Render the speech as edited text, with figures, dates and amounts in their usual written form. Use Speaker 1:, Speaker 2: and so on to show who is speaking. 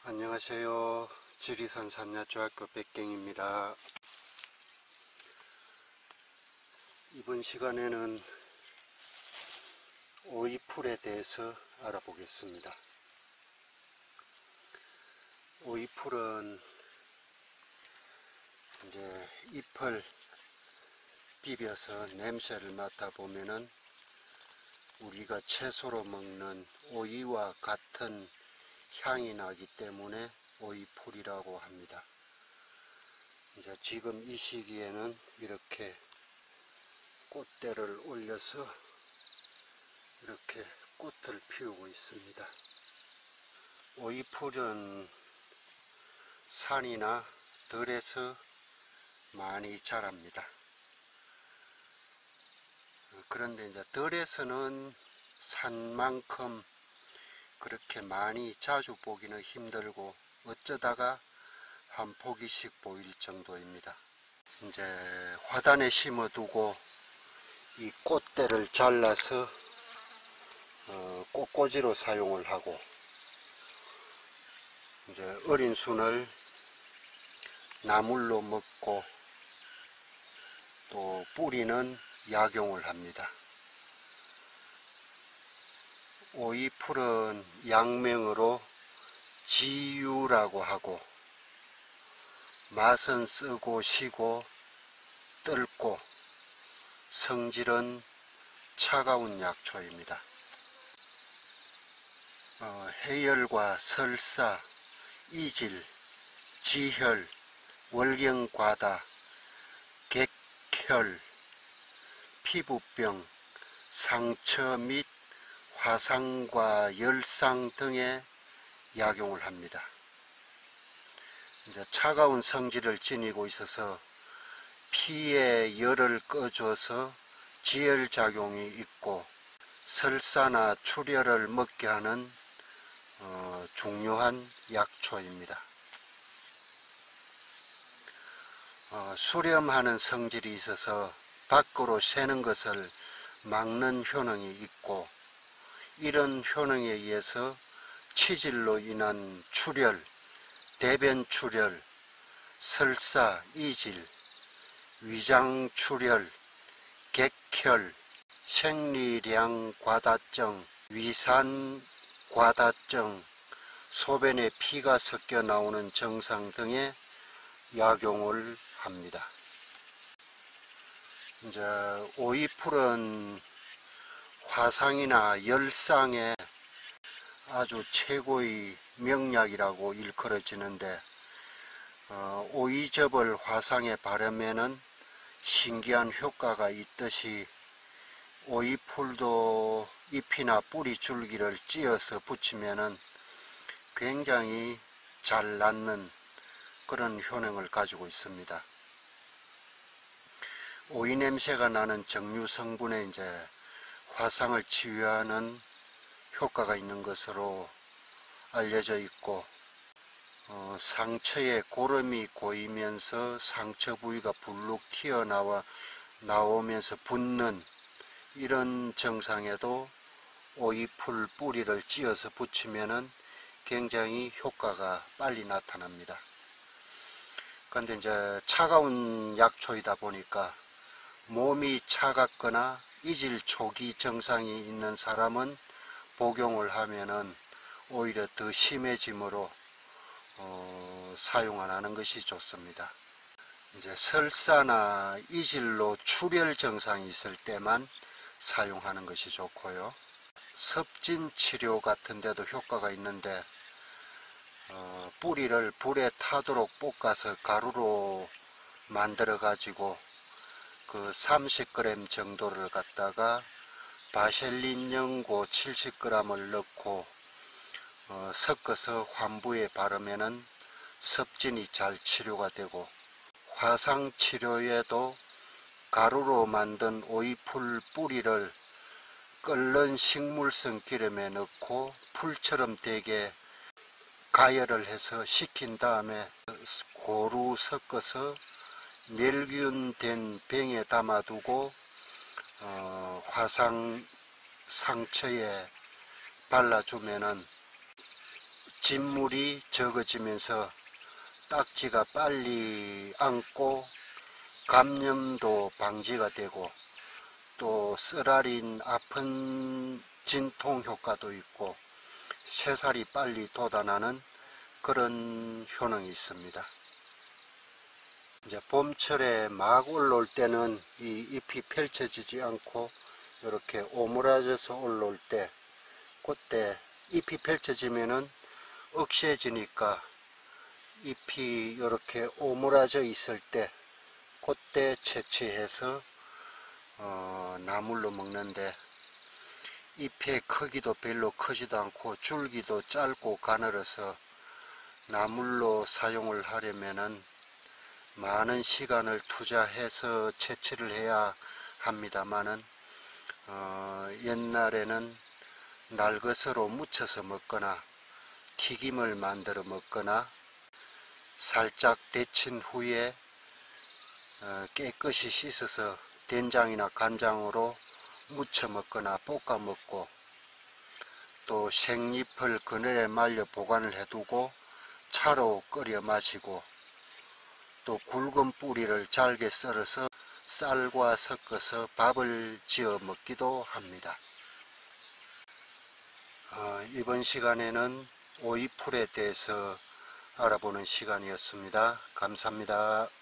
Speaker 1: 안녕하세요. 지리산 산야초등학교 백갱입니다. 이번 시간에는 오이풀에 대해서 알아보겠습니다. 오이풀은 이제 잎을 비벼서 냄새를 맡아보면은 우리가 채소로 먹는 오이와 같은 향이 나기 때문에 오이풀이라고 합니다. 이제 지금 이 시기에는 이렇게 꽃대를 올려서 이렇게 꽃을 피우고 있습니다. 오이풀은 산이나 들에서 많이 자랍니다. 그런데 이제 들에서는 산만큼 그렇게 많이 자주 보기는 힘들고 어쩌다가 한 포기씩 보일 정도입니다. 이제 화단에 심어두고 이 꽃대를 잘라서 꽃꽂이로 사용을 하고, 이제 어린 순을 나물로 먹고 또 뿌리는 약용을 합니다. 오이풀은 약명으로 지유라고 하고, 맛은 쓰고 시고 뜰고 성질은 차가운 약초입니다. 해열과 설사, 이질, 지혈, 월경과다, 객혈, 피부병, 상처 및 화상과 열상 등의 약용을 합니다. 이제 차가운 성질을 지니고 있어서 피의 열을 꺼줘서 지혈작용이 있고 설사나 출혈을 먹게 하는 중요한 약초입니다. 수렴하는 성질이 있어서 밖으로 새는 것을 막는 효능이 있고, 이런 효능에 의해서 치질로 인한 출혈, 대변 출혈, 설사, 이질, 위장 출혈, 객혈, 생리량 과다증, 위산 과다증, 소변에 피가 섞여 나오는 증상 등의 약용을 합니다. 이제 오이풀은 화상이나 열상에 아주 최고의 명약이라고 일컬어지는데, 오이즙을 화상에 바르면은 신기한 효과가 있듯이 오이풀도 잎이나 뿌리 줄기를 찧어서 붙이면은 굉장히 잘 낫는 그런 효능을 가지고 있습니다. 오이 냄새가 나는 정류 성분에 이제 화상을 치유하는 효과가 있는 것으로 알려져 있고, 상처에 고름이 고이면서 상처 부위가 불룩 튀어나오면서 붓는 이런 증상에도 오이풀 뿌리를 찧어서 붙이면은 굉장히 효과가 빨리 나타납니다. 그런데 이제 차가운 약초이다 보니까 몸이 차갑거나 이질 초기 증상이 있는 사람은 복용을 하면은 오히려 더 심해지므로 사용 안 하는 것이 좋습니다. 이제 설사나 이질로 출혈 증상이 있을 때만 사용하는 것이 좋고요. 섭진 치료 같은 데도 효과가 있는데, 뿌리를 불에 타도록 볶아서 가루로 만들어 가지고 그 30g 정도를 갖다가 바셀린 연고 70g을 넣고 섞어서 환부에 바르면은 섭진이 잘 치료가 되고, 화상 치료에도 가루로 만든 오이풀 뿌리를 끓는 식물성 기름에 넣고 풀처럼 되게 가열을 해서 식힌 다음에 고루 섞어서 멸균 된 병에 담아두고 화상 상처에 발라주면은 진물이 적어지면서 딱지가 빨리 앉고 감염도 방지가 되고 또 쓰라린 아픈 진통 효과도 있고 새살이 빨리 돋아나는 그런 효능이 있습니다. 이제 봄철에 막 올라올 때는 이 잎이 펼쳐지지 않고 이렇게 오므라져서 올라올 때, 그때 잎이 펼쳐지면은 억세지니까 잎이 이렇게 오므라져 있을 때 그때 채취해서 나물로 먹는데, 잎의 크기도 별로 크지도 않고 줄기도 짧고 가늘어서 나물로 사용을 하려면은 많은 시간을 투자해서 채취를 해야 합니다마는 옛날에는 날것으로 무쳐서 먹거나 튀김을 만들어 먹거나 살짝 데친 후에 깨끗이 씻어서 된장이나 간장으로 무쳐 먹거나 볶아 먹고, 또 생잎을 그늘에 말려 보관을 해두고 차로 끓여 마시고, 또 굵은 뿌리를 잘게 썰어서 쌀과 섞어서 밥을 지어 먹기도 합니다. 이번 시간에는 오이풀에 대해서 알아보는 시간이었습니다. 감사합니다.